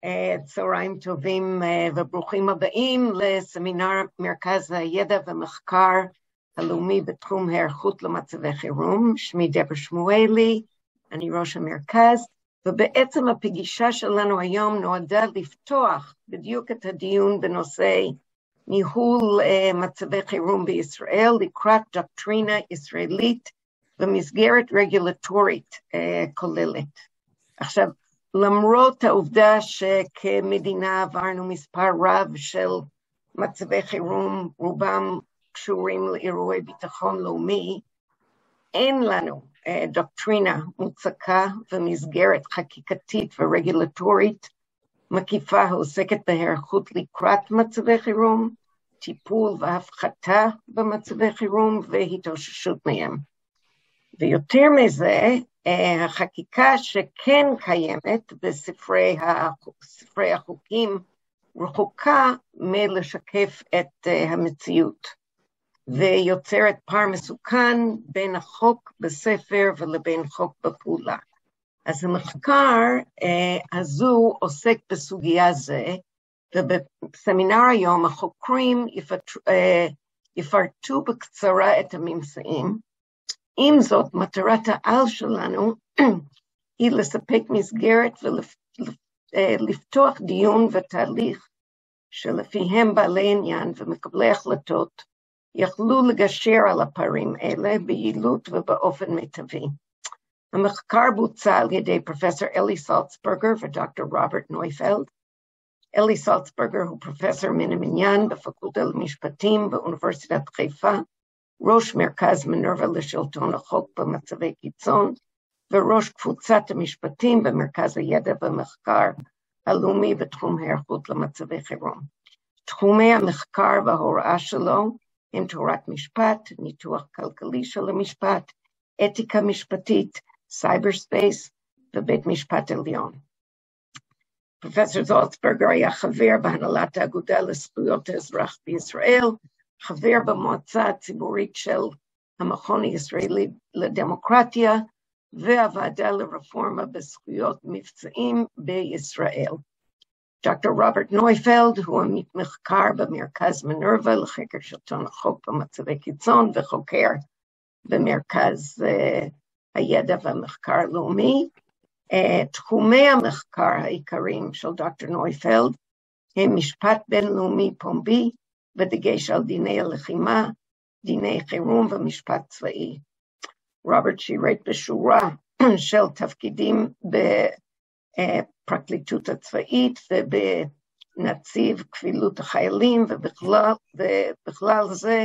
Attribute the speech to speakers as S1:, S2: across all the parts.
S1: צהריים טובים וברוכים הבאים לסמינר מרכז הידע ומחקר הלאומי בתחום היערכות למצבי חירום. שמי דברה שמואלי, אני ראש המרכז, ובעצם הפגישה שלנו היום נועדה לפתוח בדיוק את הדיון בנושא ניהול מצבי חירום בישראל לקראת דוקטרינה ישראלית במסגרת רגולטורית כוללת. עכשיו, למרות העובדה שכמדינה עברנו מספר רב של מצבי חירום, רובם קשורים לאירועי ביטחון לאומי, אין לנו דוקטרינה מוצקה ומסגרת חקיקתית ורגולטורית מקיפה העוסקת בהיערכות לקראת מצבי חירום, טיפול והפחתה במצבי חירום והתאוששות מהם. ויותר מזה, החקיקה שכן קיימת בספרי החוקים רחוקה מלשקף את המציאות, ויוצרת פער מסוכן בין החוק בספר ולבין חוק בפעולה. אז המחקר הזו עוסק בסוגיה זה, ובסמינר היום החוקרים יפרטו בקצרה את הממצאים. עם זאת, מטרת העל שלנו היא לספק מסגרת ולפתוח דיון ותהליך שלפיהם בעלי עניין ומקבלי החלטות יכלו לגשר על הפערים אלה ביעילות ובאופן מיטבי. המחקר בוצע על ידי פרופסור אלי סלצברגר ודוקטור רוברט נויפלד. אלי סלצברגר הוא פרופסור מן המניין בפקולטה למשפטים באוניברסיטת חיפה, ראש מרכז מינרווה לשלטון החוק במצבי קיצון, וראש קבוצת המשפטים במרכז הידע ומחקר הלאומי בתחום היערכות למצבי חירום. תחומי המחקר וההוראה שלו הם תורת משפט, ניתוח כלכלי של המשפט, אתיקה משפטית, סייבר ספייס ובית משפט עליון. פרופסור זלצברגר היה חבר בהנהלת האגודה לזכויות האזרח בישראל, חבר במועצה הציבורית של המכון הישראלי לדמוקרטיה, והוועדה לרפורמה בזכויות מבצעים בישראל. דוקטור רוברט נויפלד הוא עמית מחקר במרכז מינרווה לחקר שלטון החוק במצבי קיצון, וחוקר במרכז הידע והמחקר הלאומי. תחומי המחקר העיקריים של דוקטור נויפלד הם משפט בינלאומי פומבי, בדגש על דיני הלחימה, דיני חירום ומשפט צבאי. רוברט שירת בשורה של תפקידים בפרקליטות הצבאית ובנציב קבילות החיילים, ובכלל זה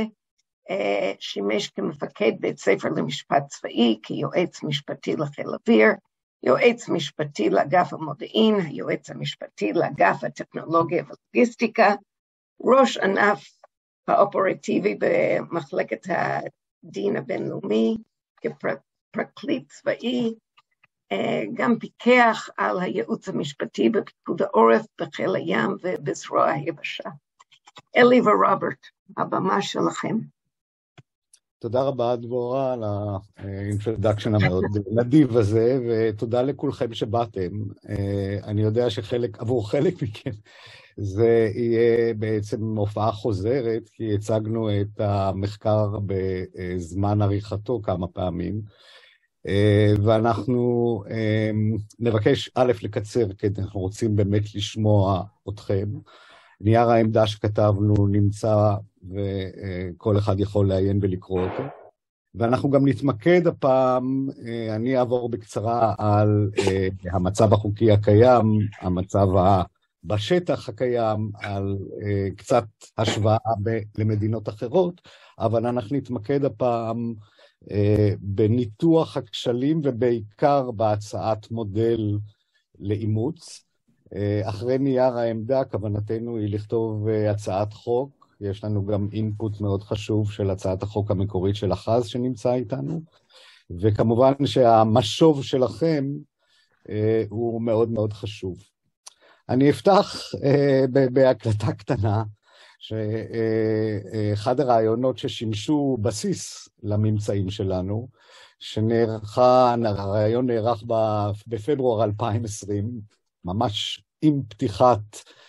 S1: שימש כמפקד בית ספר למשפט צבאי, כיועץ משפטי לחיל אוויר, יועץ משפטי לאגף המודיעין, היועץ המשפטי לאגף הטכנולוגיה ולוגיסטיקה, ראש ענף האופרטיבי במחלקת הדין הבינלאומי, כפרקליט צבאי, גם פיקח על הייעוץ המשפטי בפיקוד העורף, בחיל הים ובזרוע היבשה. אלי ורוברט, הבמה שלכם.
S2: תודה רבה דבורה על האינטרודקשן המאוד נדיב הזה, ותודה לכולכם שבאתם. אני יודע עבור חלק מכם, זה יהיה בעצם הופעה חוזרת, כי הצגנו את המחקר בזמן עריכתו כמה פעמים, ואנחנו נבקש א' לקצר, כי אנחנו רוצים באמת לשמוע אתכם. נייר העמדה שכתבנו נמצא, וכל אחד יכול לעיין ולקרוא אותו. ואנחנו גם נתמקד הפעם, אני אעבור בקצרה על המצב החוקי הקיים, המצב בשטח הקיים, על קצת השוואה למדינות אחרות, אבל אנחנו נתמקד הפעם בניתוח הכשלים ובעיקר בהצעת מודל לאימוץ. אחרי נייר העמדה, כוונתנו היא לכתוב הצעת חוק, יש לנו גם אינפוט מאוד חשוב של הצעת החוק המקורית של אחז שנמצא איתנו, וכמובן שהמשוב שלכם הוא מאוד מאוד חשוב. אני אפתח בהקלטה קטנה, שאחד הרעיונות ששימשו בסיס לממצאים שלנו, הרעיון נערך בפברואר 2020, ממש עם פתיחת,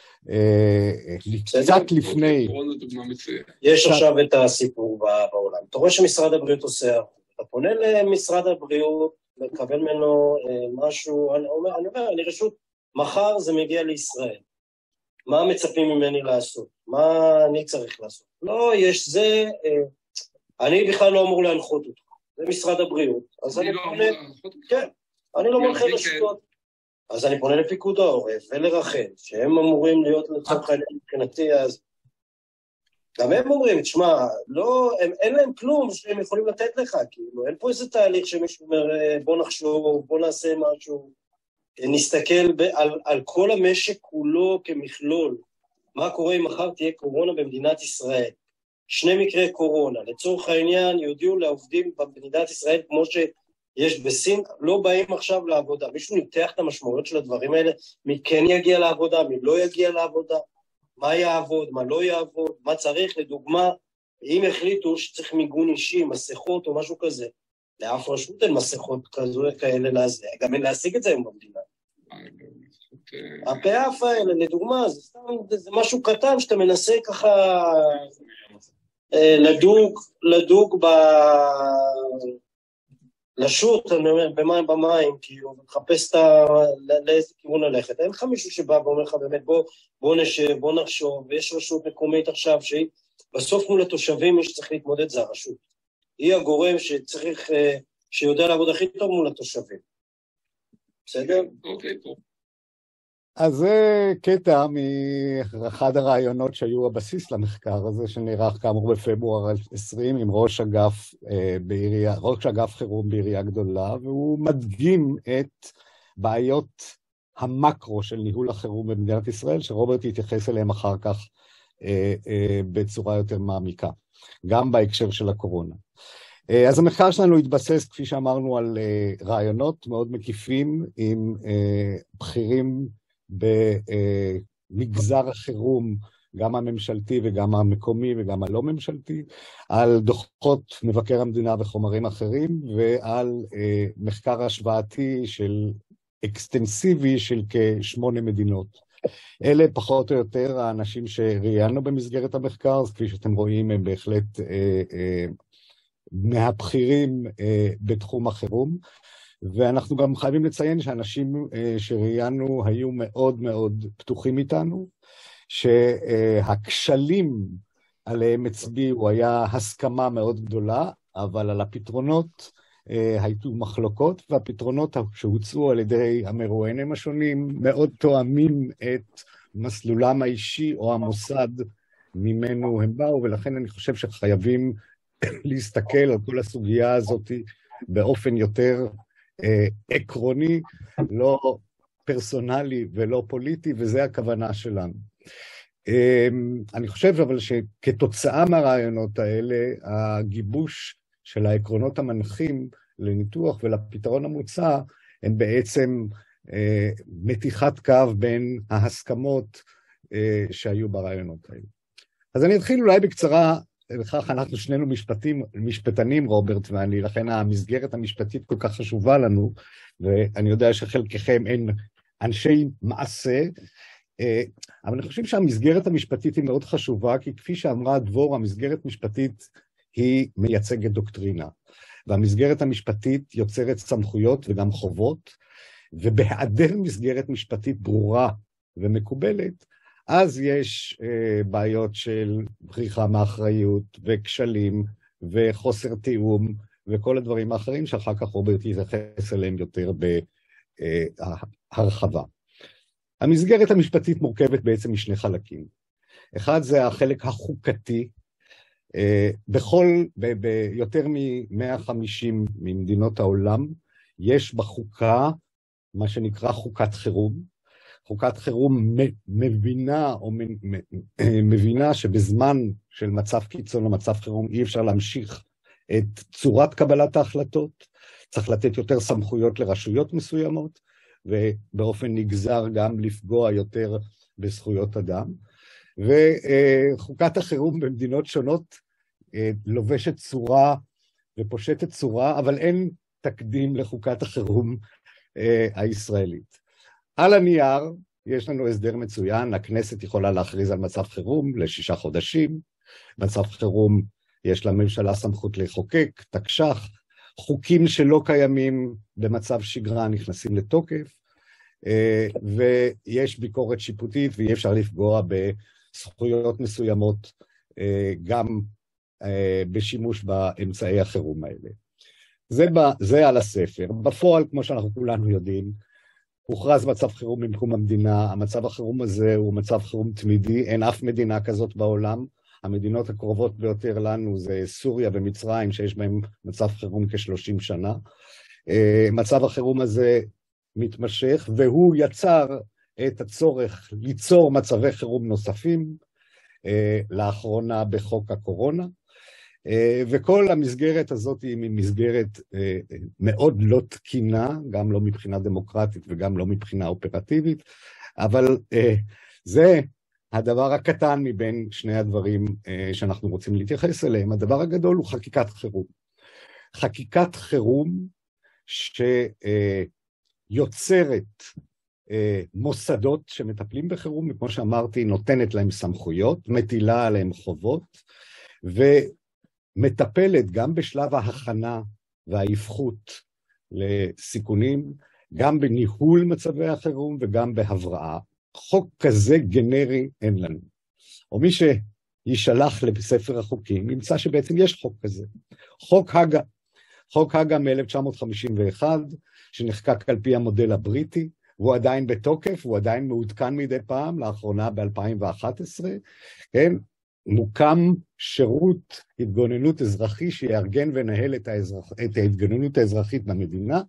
S2: קצת לפני.
S3: יש עכשיו את הסיפור בעולם. אתה רואה שמשרד הבריאות עושה, אתה פונה למשרד הבריאות, מקבל ממנו משהו, אני אומר, אני רשות, מחר זה מגיע לישראל. מה מצפים ממני לעשות? מה אני צריך לעשות? לא, יש זה, אני בכלל לא אמור להנחות אותך. זה משרד הבריאות. אז אני פונה, כן, אני לא מנחה רשויות. אז אני פונה לפיקוד העורף ולרחל, שהם אמורים להיות לצורך העניין מבחינתי, אז גם הם אומרים, תשמע, לא, אין להם כלום שהם יכולים לתת לך, כאילו, אין פה איזה תהליך שמישהו אומר, בוא נחשוב, בוא נעשה משהו, נסתכל על כל המשק כולו כמכלול, מה קורה אם מחר תהיה קורונה במדינת ישראל, 2 מקרי קורונה, לצורך העניין יודיעו לעובדים במדינת ישראל כמו שיש בסין, לא באים עכשיו לעבודה, מישהו ניתח את המשמעויות של הדברים האלה, מי כן יגיע לעבודה, מי לא יגיע לעבודה, מה יעבוד, מה לא יעבוד, מה צריך, לדוגמה, אם החליטו שצריך מיגון אישי, מסכות או משהו כזה, לאף רשות אין מסכות כאלה להזיע, גם אין להשיג את זה היום במדינה. הפאף האלה, לדוגמה, זה משהו קטן שאתה מנסה ככה לדוג לשוט, אני אומר, במים, כאילו, מחפש לאיזה כיוון ללכת. אין לך מישהו שבא ואומר לך באמת, בוא נשב, בוא נחשוב, ויש רשות מקומית עכשיו שהיא, בסוף מול התושבים מי שצריך להתמודד זה הרשות. היא הגורם שצריך, שיודע לעבוד הכי טוב מול התושבים. בסדר?
S4: אוקיי, טוב.
S2: אז זה קטע מאחד הרעיונות שהיו הבסיס למחקר הזה, שנערך כאמור בפברואר 20 עם ראש אגף חירום בעירייה גדולה, והוא מדגים את בעיות המקרו של ניהול החירום במדינת ישראל, שרוברט יתייחס אליהם אחר כך בצורה יותר מעמיקה, גם בהקשר של הקורונה. אז המחקר שלנו התבסס, כפי שאמרנו, על רעיונות מאוד מקיפים עם בכירים במגזר החירום, גם הממשלתי וגם המקומי וגם הלא ממשלתי, על דוחות מבקר המדינה וחומרים אחרים, ועל מחקר השוואתי של אקסטנסיבי של כ8 מדינות. אלה פחות או יותר האנשים שראיינו במסגרת המחקר, אז כפי שאתם רואים הם בהחלט מהבכירים בתחום החירום, ואנחנו גם חייבים לציין שאנשים שראיינו היו מאוד מאוד פתוחים איתנו, שהכשלים עליהם הצביעו היה הסכמה מאוד גדולה, אבל על הפתרונות היו מחלוקות, והפתרונות שהוצאו על ידי המרואיינים השונים מאוד תואמים את מסלולם האישי או המוסד ממנו הם באו, ולכן אני חושב שחייבים להסתכל על כל הסוגיה הזאת באופן יותר עקרוני, לא פרסונלי ולא פוליטי, וזה הכוונה שלנו. אני חושב אבל שכתוצאה מהרעיונות האלה, הגיבוש של העקרונות המנחים לניתוח ולפתרון המוצע, הם בעצם מתיחת קו בין ההסכמות שהיו ברעיונות האלה. אז אני אתחיל אולי בקצרה, וכך אנחנו שנינו משפטנים, רוברט ואני, לכן המסגרת המשפטית כל כך חשובה לנו, ואני יודע שחלקכם אין אנשי מעשה, אבל אני חושב שהמסגרת המשפטית היא מאוד חשובה, כי כפי שאמרה דבור, המסגרת משפטית היא מייצגת דוקטרינה, והמסגרת המשפטית יוצרת סמכויות וגם חובות, ובהיעדר מסגרת משפטית ברורה ומקובלת, אז יש בעיות של בריחה מאחריות וכשלים וחוסר תיאום וכל הדברים האחרים שאחר כך רוברט יתייחס אליהם יותר בהרחבה. המסגרת המשפטית מורכבת בעצם משני חלקים. אחד זה החלק החוקתי, ביותר מ-150 ממדינות העולם יש בחוקה מה שנקרא חוקת חירום. חוקת חירום מבינה שבזמן של מצב קיצון או מצב חירום אי אפשר להמשיך את צורת קבלת ההחלטות, צריך לתת יותר סמכויות לרשויות מסוימות, ובאופן נגזר גם לפגוע יותר בזכויות אדם. וחוקת החירום במדינות שונות לובשת צורה ופושטת צורה, אבל אין תקדים לחוקת החירום הישראלית. על הנייר יש לנו הסדר מצוין, הכנסת יכולה להכריז על מצב חירום ל6 חודשים, מצב חירום יש לממשלה סמכות לחוקק, תקש"ח, חוקים שלא קיימים במצב שגרה נכנסים לתוקף, ויש ביקורת שיפוטית ואי אפשר לפגוע בזכויות מסוימות גם בשימוש באמצעי החירום האלה. זה על הספר. בפועל, כמו שאנחנו כולנו יודעים, הוכרז מצב חירום במקום המדינה, המצב החירום הזה הוא מצב חירום תמידי, אין אף מדינה כזאת בעולם, המדינות הקרובות ביותר לנו זה סוריה ומצרים, שיש בהם מצב חירום כ-30 שנה. מצב החירום הזה מתמשך, והוא יצר את הצורך ליצור מצבי חירום נוספים, לאחרונה בחוק הקורונה, וכל המסגרת הזאת היא מסגרת מאוד לא תקינה, גם לא מבחינה דמוקרטית וגם לא מבחינה אופרטיבית, אבל זה הדבר הקטן מבין שני הדברים שאנחנו רוצים להתייחס אליהם. הדבר הגדול הוא חקיקת חירום. חקיקת חירום שיוצרת מוסדות שמטפלים בחירום, וכמו שאמרתי, נותנת להם סמכויות, מטילה עליהם חובות, ומטפלת גם בשלב ההכנה וההפחות לסיכונים, גם בניהול מצבי החירום וגם בהבראה. חוק כזה גנרי אין לנו. או מי שישלח לספר החוקים, ימצא שבעצם יש חוק כזה. חוק הגה. חוק הגה מ-1951, שנחקק על פי המודל הבריטי, הוא עדיין בתוקף, הוא עדיין מעודכן מדי פעם, לאחרונה ב-2011, כן? מוקם שירות התגוננות אזרחי שיארגן ונהל את ההתגוננות האזרחית במדינה,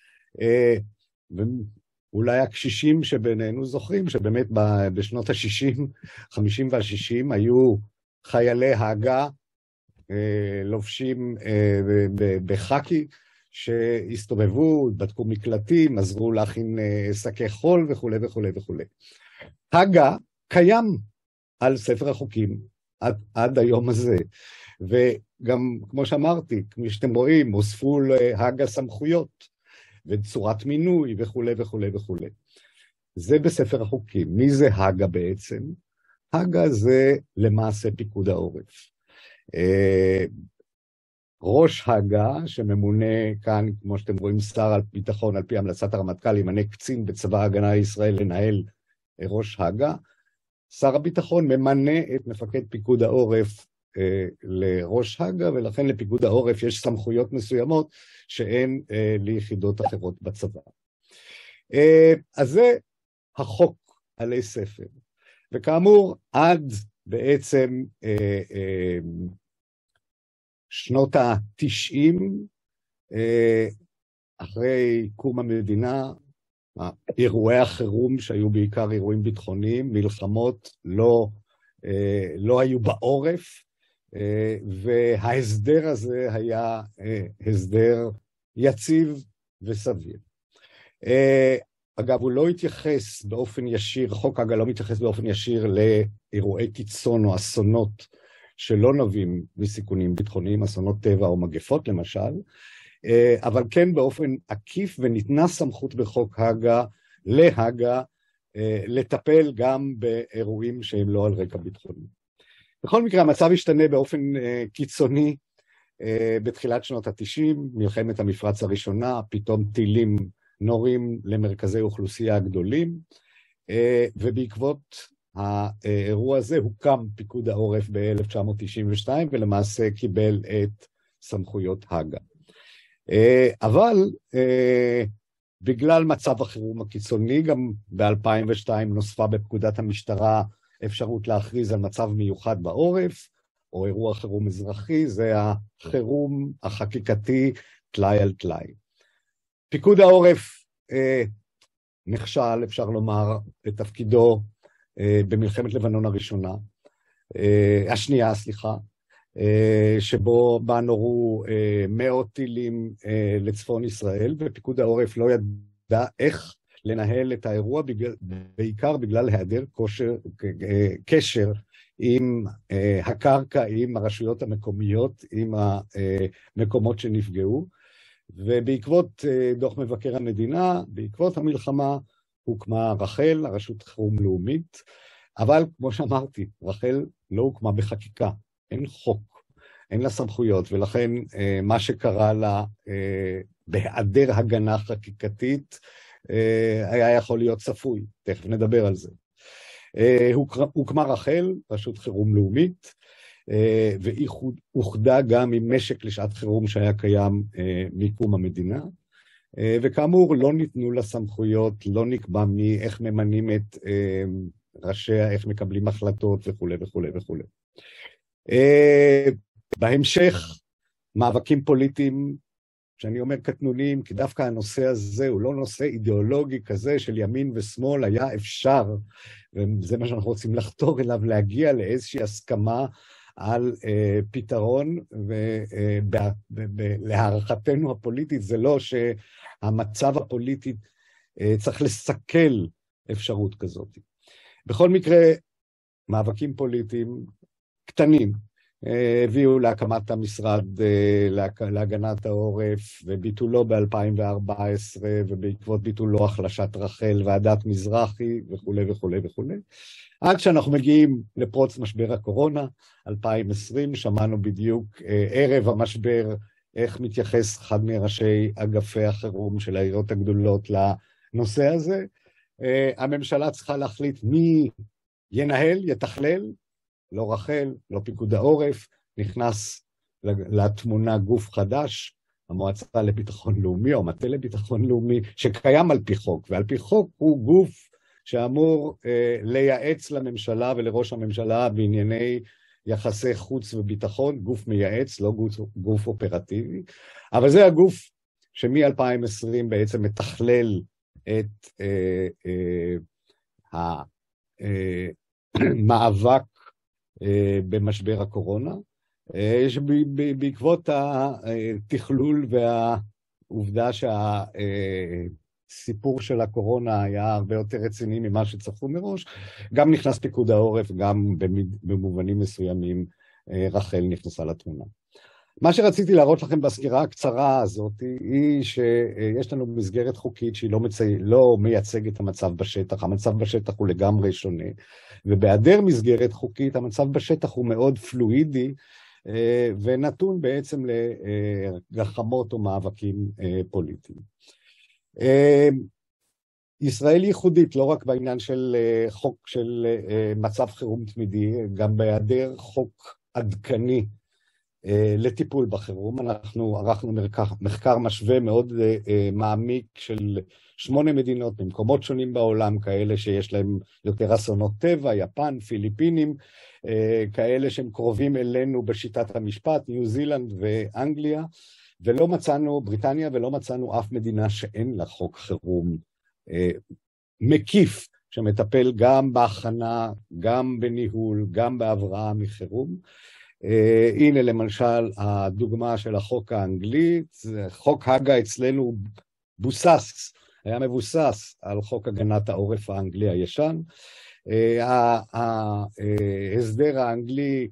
S2: ואולי הקשישים שבינינו זוכרים שבאמת בשנות ה-60, 50 וה-60 היו חיילי הגה לובשים בחקי, שהסתובבו, בדקו מקלטים, עזרו להכין שקי חול וכו' וכו' וכו'. הגה קיים על ספר החוקים עד היום הזה, וגם כמו שאמרתי, כמו שאתם רואים, הוספו להגה סמכויות וצורת מינוי וכו' וכו' וכו'. זה בספר החוקים. מי זה הגה בעצם? הגה זה למעשה פיקוד העורף. ראש הגה, שממונה כאן, כמו שאתם רואים, שר ביטחון על פי המלצת הרמטכ"ל, ימנה קצין בצבא ההגנה לישראל לנהל ראש הגה. שר הביטחון ממנה את מפקד פיקוד העורף לראש הגה, ולכן לפיקוד העורף יש סמכויות מסוימות שאין ליחידות אחרות בצבא. אז זה החוק עלי ספר. וכאמור, עד בעצם שנות ה-90, אחרי קום המדינה, אירועי החירום שהיו בעיקר אירועים ביטחוניים, מלחמות לא היו בעורף, וההסדר הזה היה הסדר יציב וסביר. אגב, הוא לא התייחס באופן ישיר, חוק הגה לא מתייחס באופן ישיר לאירועי קיצון או אסונות שלא נובעים מסיכונים ביטחוניים, אסונות טבע או מגפות למשל, אבל כן באופן עקיף, וניתנה סמכות בחוק הגה להגה לטפל גם באירועים שהם לא על רקע ביטחוני. בכל מקרה, המצב השתנה באופן קיצוני בתחילת שנות ה-90, מלחמת המפרץ הראשונה, פתאום טילים נורים למרכזי אוכלוסייה הגדולים, ובעקבות האירוע הזה הוקם פיקוד העורף ב-1992, ולמעשה קיבל את סמכויות הגה. אבל בגלל מצב החירום הקיצוני, גם ב-2002 נוספה בפקודת המשטרה אפשרות להכריז על מצב מיוחד בעורף, או אירוע חירום אזרחי, זה החירום החקיקתי תלאי על תלאי. פיקוד העורף נכשל, אפשר לומר, בתפקידו במלחמת לבנון השנייה, שבו בה נורו מאות טילים לצפון ישראל, ופיקוד העורף לא ידע איך לנהל את האירוע, בעיקר בגלל היעדר קשר עם הקרקע, עם הרשויות המקומיות, עם המקומות שנפגעו, ובעקבות דוח מבקר המדינה, בעקבות המלחמה, הוקמה רח"ל, הרשות חירום לאומית, אבל כמו שאמרתי, רח"ל לא הוקמה בחקיקה, אין חוק, אין לה סמכויות, ולכן מה שקרה לה בהיעדר הגנה חקיקתית היה יכול להיות צפוי, תכף נדבר על זה. הוקמה רח"ל, רשות חירום לאומית, והיא אוחדה גם עם משק לשעת חירום שהיה קיים מקום המדינה, וכאמור לא ניתנו לה סמכויות, לא נקבע איך ממנים את ראשיה, איך מקבלים החלטות וכו' וכו' וכו'. בהמשך, מאבקים פוליטיים, שאני אומר קטנוניים, כי דווקא הנושא הזה הוא לא נושא אידיאולוגי כזה של ימין ושמאל, היה אפשר, וזה מה שאנחנו רוצים לחתור אליו, להגיע לאיזושהי הסכמה על פתרון, ולהערכתנו הפוליטית, זה לא שהמצב הפוליטי צריך לסכל אפשרות כזאת. בכל מקרה, מאבקים פוליטיים קטנים, הביאו להקמת המשרד להגנת העורף, וביטולו ב-2014, ובעקבות ביטולו החלשת רח"ל, ועדת מזרחי, וכו' וכו' וכו'. עד שאנחנו מגיעים לפרוץ משבר הקורונה, 2020, שמענו בדיוק ערב המשבר, איך מתייחס אחד מראשי אגפי החירום של העיריות הגדולות לנושא הזה. הממשלה צריכה להחליט מי ינהל, יתכלל, לא רח"ל, לא פיקוד העורף, נכנס לתמונה גוף חדש, המועצה לביטחון לאומי, או מטה לביטחון לאומי, שקיים על פי חוק, ועל פי חוק הוא גוף שאמור לייעץ לממשלה ולראש הממשלה בענייני יחסי חוץ וביטחון, גוף מייעץ, לא גוף אופרטיבי, אבל זה הגוף שמ-2020 בעצם מתכלל את המאבק במשבר הקורונה, בעקבות התכלול והעובדה שהסיפור של הקורונה היה הרבה יותר רציני ממה שצפו מראש, גם נכנס פיקוד העורף, גם במובנים מסוימים רח"ל נכנסה לתמונה. מה שרציתי להראות לכם בסקירה הקצרה הזאת היא שיש לנו מסגרת חוקית שהיא לא מייצגת את המצב בשטח, המצב בשטח הוא לגמרי שונה, ובהיעדר מסגרת חוקית המצב בשטח הוא מאוד פלואידי, ונתון בעצם לגחמות או מאבקים פוליטיים. ישראל ייחודית לא רק בעניין של חוק של מצב חירום תמידי, גם בהיעדר חוק עדכני לטיפול בחירום. אנחנו ערכנו מחקר משווה מאוד מעמיק של 8 מדינות במקומות שונים בעולם, כאלה שיש להם יותר אסונות טבע, יפן, פיליפינים, כאלה שהם קרובים אלינו בשיטת המשפט, ניו זילנד ואנגליה, ולא מצאנו, בריטניה, ולא מצאנו אף מדינה שאין לה חוק חירום מקיף, שמטפל גם בהכנה, גם בניהול, גם בהבראה מחירום. הנה למשל הדוגמה של החוק האנגלי, חוק הגה אצלנו היה מבוסס על חוק הגנת העורף האנגלי הישן. ההסדר האנגלי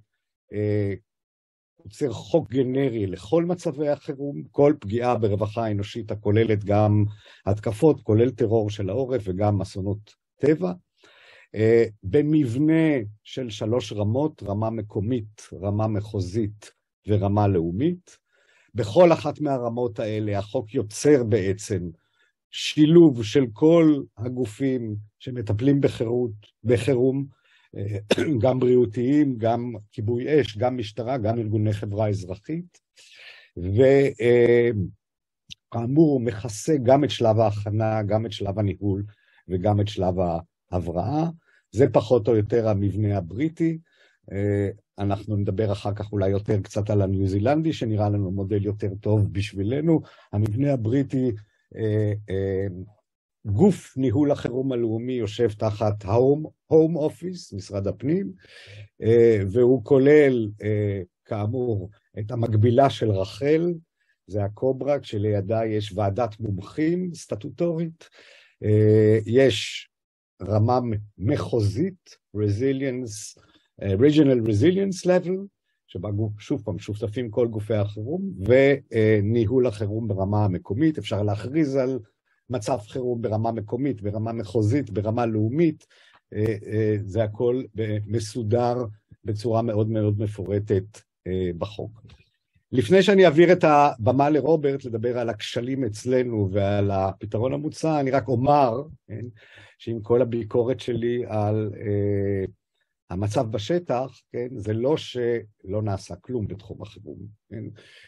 S2: יוצר חוק גנרי לכל מצבי החירום, כל פגיעה ברווחה האנושית הכוללת גם התקפות, כולל טרור של העורף וגם אסונות טבע. במבנה של 3 רמות, רמה מקומית, רמה מחוזית ורמה לאומית. בכל אחת מהרמות האלה החוק יוצר בעצם שילוב של כל הגופים שמטפלים בחירום, גם בריאותיים, גם כיבוי אש, גם משטרה, גם ארגוני חברה אזרחית, וכאמור הוא מכסה גם את שלב ההכנה, גם את שלב הניהול וגם את שלב ההבראה. זה פחות או יותר המבנה הבריטי. אנחנו נדבר אחר כך אולי יותר קצת על הניו זילנדי, שנראה לנו מודל יותר טוב בשבילנו. המבנה הבריטי, גוף ניהול החירום הלאומי יושב תחת Home Office, משרד הפנים, והוא כולל כאמור את המקבילה של רח"ל, זה הקוברה, כשלידה יש ועדת מומחים סטטוטורית, יש רמה מחוזית, Regional Resilience Level, שבה שוב פעם שותפים כל גופי החירום, וניהול החירום ברמה המקומית. אפשר להכריז על מצב חירום ברמה מקומית, ברמה מחוזית, ברמה לאומית, זה הכל מסודר בצורה מאוד מאוד מפורטת בחוק. לפני שאני אעביר את הבמה לרוברט לדבר על הכשלים אצלנו ועל הפתרון המוצע, אני רק אומר, כן, שעם כל הביקורת שלי על המצב בשטח, כן, זה לא שלא נעשה כלום בתחום החירום. כן.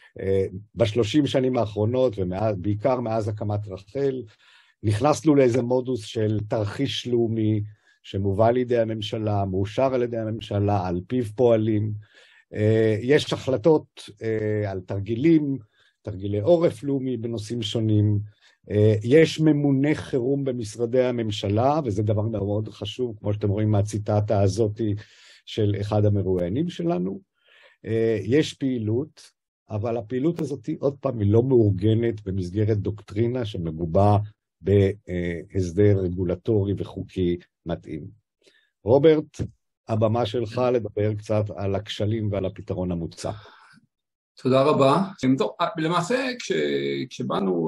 S2: ב-30 שנים האחרונות, ובעיקר מאז הקמת רח"ל, נכנסנו לאיזה מודוס של תרחיש לאומי, שמובא לידי הממשלה, מאושר על ידי הממשלה, על פיו פועלים. יש החלטות על תרגילים, תרגילי עורף לאומי בנושאים שונים. יש ממונה חירום במשרדי הממשלה, וזה דבר מאוד חשוב, כמו שאתם רואים מהציטטה הזאת של אחד המרואיינים שלנו. יש פעילות, אבל הפעילות הזאת, עוד פעם, היא לא מאורגנת במסגרת דוקטרינה שמגובה בהסדר רגולטורי וחוקי מתאים. רוברט, הבמה שלך לדבר קצת על הכשלים ועל הפתרון המוצע.
S4: תודה רבה. למעשה, כשבאנו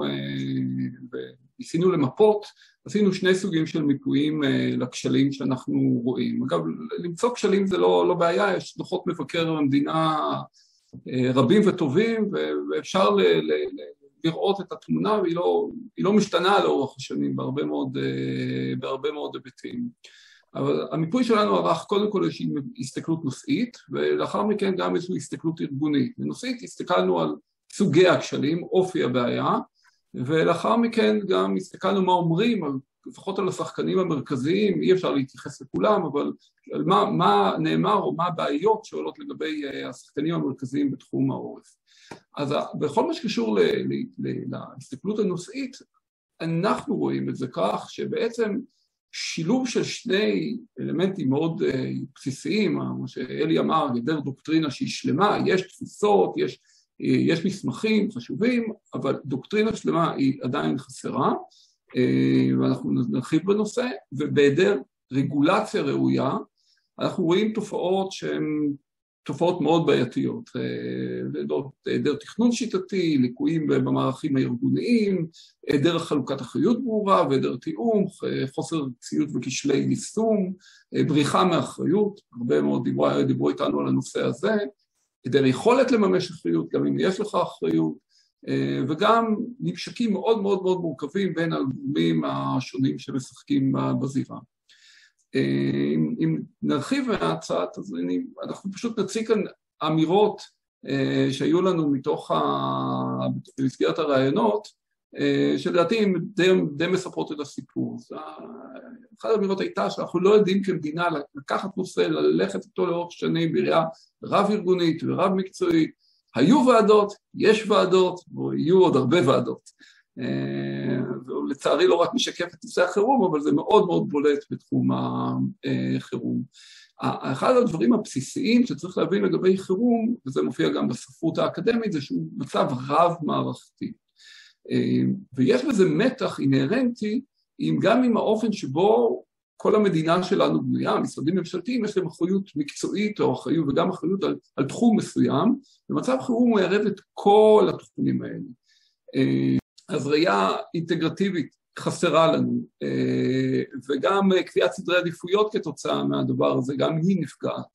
S4: וניסינו למפות, עשינו שני סוגים של מיפויים לכשלים שאנחנו רואים. אגב, למצוא כשלים זה לא בעיה, יש דוחות מבקר המדינה רבים וטובים, ואפשר לראות את התמונה, והיא לא משתנה לאורך השנים בהרבה מאוד היבטים. אבל המיפוי שלנו ערך קודם כל איזושהי הסתכלות נושאית, ולאחר מכן גם איזושהי הסתכלות ארגונית. בנושאית הסתכלנו על סוגי הכשלים, אופי הבעיה, ולאחר מכן גם הסתכלנו מה אומרים, לפחות על השחקנים המרכזיים, אי אפשר להתייחס לכולם, אבל על מה נאמר או מה הבעיות שעולות לגבי השחקנים המרכזיים בתחום העורף. אז בכל מה שקשור להסתכלות הנושאית, אנחנו רואים את זה כך שבעצם שילוב של שני אלמנטים מאוד בסיסיים, מה שאלי אמר, היעדר דוקטרינה שהיא שלמה, יש תפיסות, יש מסמכים חשובים, אבל דוקטרינה שלמה היא עדיין חסרה, ואנחנו נרחיב בנושא, ובהיעדר רגולציה ראויה, אנחנו רואים תופעות שהן תופעות מאוד בעייתיות, היעדר תכנון שיטתי, ליקויים במערכים הארגוניים, היעדר חלוקת אחריות ברורה והיעדר תיאום, חוסר ציות וכשלי יישום, בריחה מאחריות, הרבה מאוד דיברו איתנו על הנושא הזה, היעדר יכולת לממש אחריות, גם אם יש לך אחריות, וגם נמשקים מאוד מאוד מאוד מורכבים בין הגורמים השונים שמשחקים בזירה. אם נרחיב מהצעת, אז אנחנו פשוט נציג כאן אמירות שהיו לנו במסגרת הרעיונות, שלדעתי הן די מספרות את הסיפור. אחת האמירות הייתה שאנחנו לא יודעים כמדינה לקחת נושא, ללכת איתו לאורך שנים בראייה רב ארגונית ורב מקצועית. היו ועדות, יש ועדות, ויהיו עוד הרבה ועדות. ולצערי לא רק משקף את נושא החירום, אבל זה מאוד מאוד בולט בתחום החירום. אחד הדברים הבסיסיים שצריך להבין לגבי חירום, וזה מופיע גם בספרות האקדמית, זה שהוא מצב רב מערכתי. ויש בזה מתח אינהרנטי, גם עם האופן שבו כל המדינה שלנו בנויה, המשרדים ממשלתיים, יש להם אחריות מקצועית או אחריות, וגם אחריות על תחום מסוים, ומצב חירום הוא יערב את כל התחומים האלה. אז ראייה אינטגרטיבית חסרה לנו, וגם קביעת סדרי עדיפויות כתוצאה מהדבר הזה, גם היא נפגעת.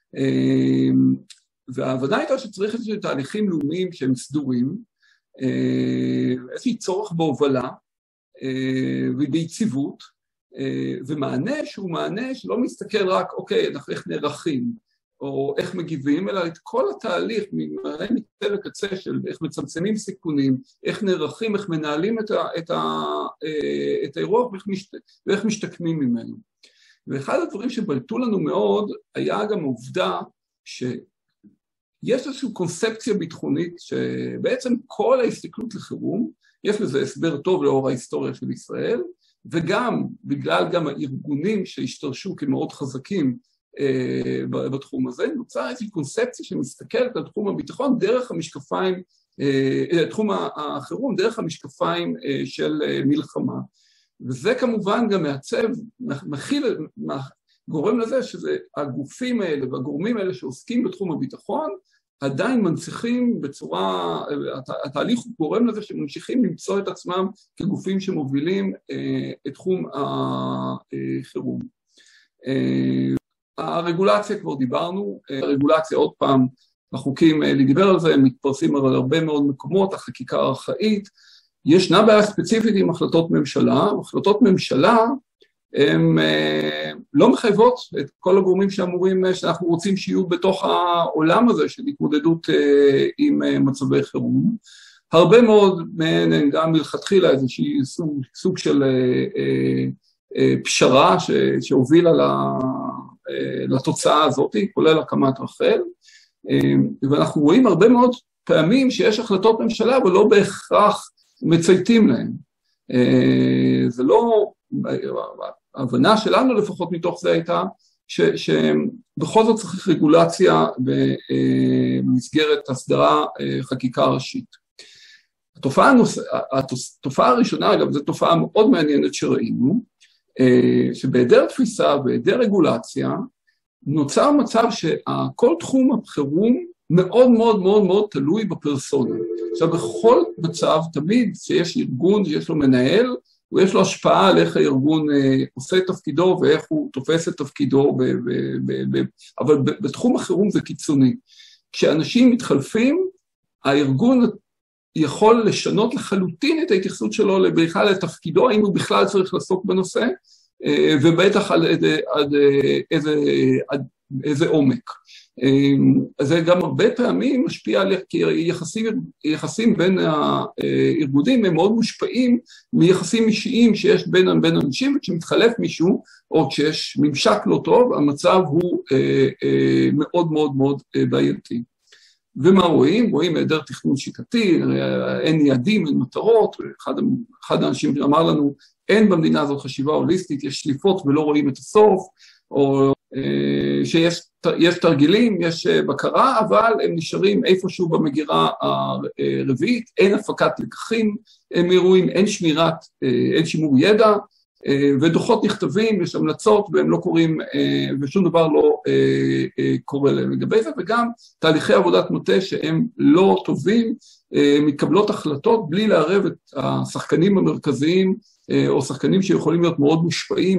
S4: וההבנה הייתה שצריך איזושהי תהליכים לאומיים שהם סדורים, איזושהי צורך בהובלה וביציבות, ומענה שהוא מענה שלא מסתכל רק, אוקיי, אנחנו איך נערכים, או איך מגיבים, אלא את כל התהליך, ממראה מקצה לקצה של איך מצמצמים סיכונים, איך נערכים, איך מנהלים את האירוע, ואיך משתקמים ממנו. ואחד הדברים שבלטו לנו מאוד, היה גם העובדה שיש איזושהי קונספציה ביטחונית, שבעצם כל ההסתכלות לחירום, יש לזה הסבר טוב לאור ההיסטוריה של ישראל, וגם בגלל גם הארגונים שהשתרשו כמאוד חזקים, בתחום הזה, נוצר איזושהי קונספציה שמסתכלת על תחום הביטחון דרך המשקפיים, תחום החירום דרך המשקפיים של מלחמה. וזה כמובן גם מעצב, גורם לזה שזה הגופים האלה והגורמים האלה שעוסקים בתחום הביטחון, עדיין מנציחים בצורה, התהליך הוא גורם לזה שממשיכים למצוא את עצמם כגופים שמובילים את תחום החירום. הרגולציה כבר דיברנו, הרגולציה עוד פעם, החוקים דיבר על זה, הם מתפרסים על הרבה מאוד מקומות, החקיקה הארכאית, ישנה בעיה ספציפית עם החלטות ממשלה, החלטות ממשלה הן לא מחייבות את כל הגורמים שאנחנו רוצים שיהיו בתוך העולם הזה של התמודדות עם מצבי חירום. הרבה מאוד מהן גם מלכתחילה איזושהי סוג של פשרה שהובילה לתוצאה הזאת, כולל הקמת רח"ל, ואנחנו רואים הרבה מאוד פעמים שיש החלטות ממשלה, אבל לא בהכרח מצייתים להן. זה לא, ההבנה שלנו לפחות מתוך זה הייתה, שבכל זאת צריך רגולציה במסגרת הסדרה חקיקה ראשית. התופעה הראשונה, אגב, זו תופעה מאוד מעניינת שראינו, שבהיעדר תפיסה, בהיעדר רגולציה, נוצר מצב שכל תחום החירום מאוד מאוד מאוד מאוד תלוי בפרסונה. עכשיו, בכל מצב, תמיד שיש ארגון, שיש לו מנהל, ויש לו השפעה על איך הארגון עושה את תפקידו, ואיך הוא תופס את תפקידו, אבל בתחום החירום זה קיצוני. כשאנשים מתחלפים, הארגון יכול לשנות לחלוטין את ההתייחסות שלו בכלל לתפקידו, האם הוא בכלל צריך לעסוק בנושא, ובטח על איזה עומק. אז זה גם הרבה פעמים משפיע על יחסים בין הארגונים, הם מאוד מושפעים מיחסים אישיים שיש בין אנשים, וכשמתחלף מישהו, או כשיש ממשק לא טוב, המצב הוא מאוד מאוד מאוד בעייתי. ומה רואים? רואים היעדר תכנון שיטתי, אין יעדים, אין מטרות, אחד האנשים אמר לנו, אין במדינה הזאת חשיבה הוליסטית, יש שליפות ולא רואים את הסוף, או שיש תרגילים, יש בקרה, אבל הם נשארים איפשהו במגירה הרביעית, אין הפקת לקחים מאירועים, אין שימור ידע, ודוחות נכתבים, יש המלצות, והם לא קוראים, ושום דבר לא קורה להם לגבי זה, וגם תהליכי עבודת מטה שהם לא טובים, מתקבלות החלטות בלי לערב את השחקנים המרכזיים, או שחקנים שיכולים להיות מאוד מושפעים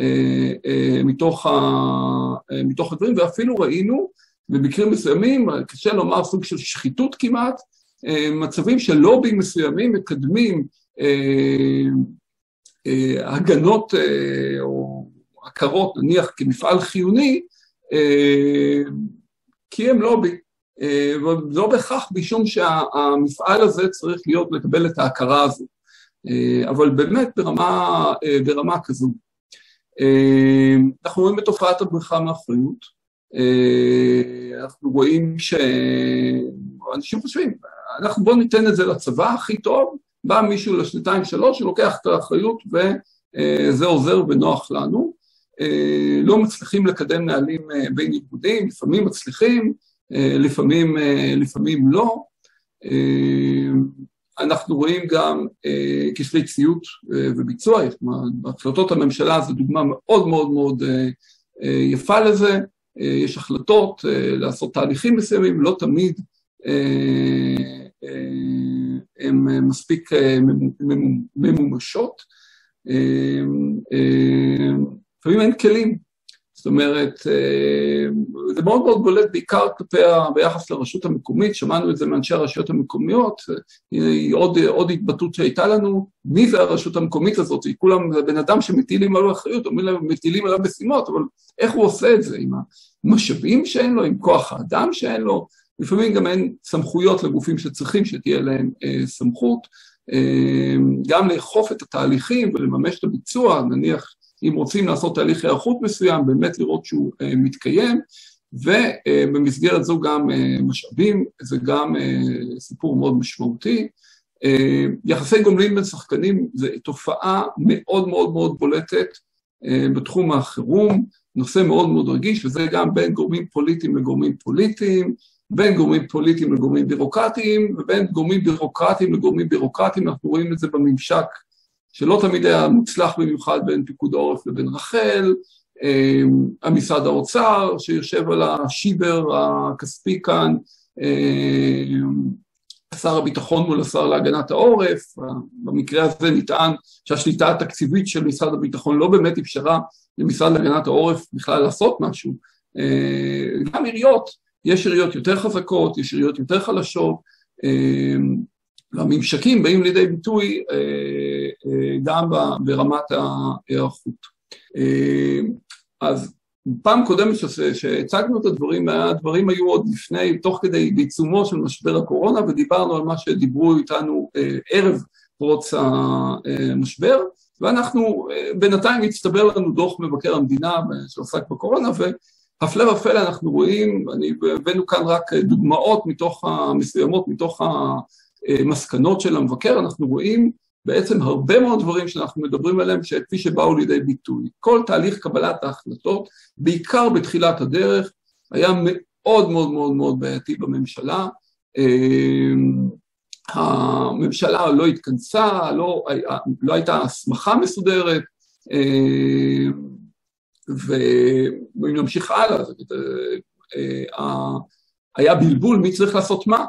S4: מתוך הדברים, ואפילו ראינו, במקרים מסוימים, קשה לומר סוג של שחיתות כמעט, מצבים של לובים מסוימים מקדמים הגנות או הכרות, נניח כמפעל חיוני, כי הם לובי. ולא בהכרח משום שהמפעל הזה צריך לקבל את ההכרה הזו, אבל באמת ברמה כזו. אנחנו רואים בתופעת הבריחה מאחריות, אנחנו רואים שאנשים חושבים, בואו ניתן את זה לצבא הכי טוב, בא מישהו לשנתיים שלוש שלוקח את האחריות וזה עוזר ונוח לנו, לא מצליחים לקדם נהלים בין איגודים, לפעמים מצליחים, לפעמים לא, אנחנו רואים גם כשלי ציות וביצוע, בהחלטות הממשלה זו דוגמה מאוד מאוד מאוד יפה לזה, יש החלטות לעשות תהליכים מסוימים, לא תמיד הן מספיק ממומשות, לפעמים אין כלים, זאת אומרת, זה מאוד מאוד בולט בעיקר ביחס לרשות המקומית, שמענו את זה מאנשי הרשויות המקומיות, עוד התבטאות שהייתה לנו, מי זה הרשות המקומית הזאת? כולם, זה בן אדם שמטילים עליו אחריות, או מטילים עליו משימות, אבל איך הוא עושה את זה? עם המשאבים שאין לו, עם כוח האדם שאין לו, לפעמים גם אין סמכויות לגופים שצריכים שתהיה להם סמכות, גם לאכוף את התהליכים ולממש את הביצוע, נניח, אם רוצים לעשות תהליך היערכות מסוים, באמת לראות שהוא מתקיים, ובמסגרת זו גם משאבים, זה גם סיפור מאוד משמעותי. יחסי גומלין בין שחקנים, זו תופעה מאוד מאוד מאוד בולטת בתחום החירום, נושא מאוד מאוד רגיש, וזה גם בין גורמים פוליטיים לגורמים פוליטיים, בין גורמים פוליטיים לגורמים בירוקרטיים, ובין גורמים בירוקרטיים לגורמים בירוקרטיים, אנחנו רואים את זה בממשק, שלא תמיד היה מוצלח במיוחד בין פיקוד העורף לבין רח"ל, המשרד האוצר שיושב על השיבר הכספי כאן, שר הביטחון מול השר להגנת העורף, במקרה הזה נטען שהשליטה התקציבית של משרד הביטחון לא באמת אפשרה למשרד להגנת העורף בכלל לעשות משהו. גם עיריות, יש עיריות יותר חזקות, יש עיריות יותר חלשות, והממשקים באים לידי ביטוי גם ברמת ההיערכות. אז פעם קודמת שהצגנו את הדברים היו עוד לפני, תוך כדי בעיצומו של משבר הקורונה, ודיברנו על מה שדיברו איתנו ערב פרוץ המשבר, ואנחנו בינתיים הצטבר לנו דוח מבקר המדינה שעוסק בקורונה, והפלא ופלא אנחנו רואים, הבאנו כאן רק דוגמאות מסוימות מתוך המסקנות של המבקר, אנחנו רואים בעצם הרבה מאוד דברים שאנחנו מדברים עליהם, כפי שבאו לידי ביטוי. כל תהליך קבלת ההחלטות, בעיקר בתחילת הדרך, היה מאוד מאוד מאוד מאוד בעייתי בממשלה. הממשלה לא התכנסה, לא הייתה הסמכה מסודרת, ואם נמשיך הלאה, היה בלבול מי צריך לעשות מה.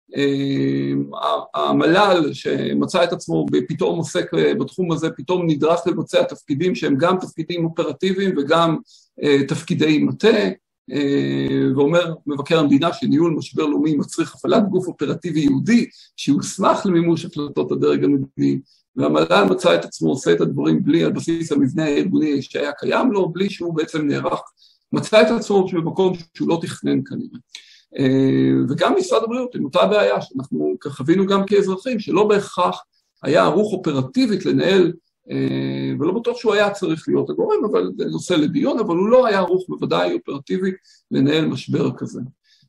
S4: המל"ל שמצא את עצמו פתאום עוסק בתחום הזה, פתאום נדרש לבצע תפקידים שהם גם תפקידים אופרטיביים וגם תפקידי מטה, ואומר מבקר המדינה שניהול משבר לאומי מצריך הפעלת גוף אופרטיבי יהודי שהוסמך למימוש החלטות הדרג המדיני, והמל"ל מצא את עצמו עושה את הדברים בלי על בסיס המבנה הארגוני שהיה קיים לו, בלי שהוא בעצם נערך, מצא את עצמו במקום שהוא לא תכנן כנראה. וגם משרד הבריאות, עם אותה בעיה שאנחנו חווינו גם כאזרחים, שלא בהכרח היה ערוך אופרטיבית לנהל, ולא בטוח שהוא היה צריך להיות הגורם, אבל זה נושא לדיון, אבל הוא לא היה ערוך בוודאי אופרטיבית לנהל משבר כזה.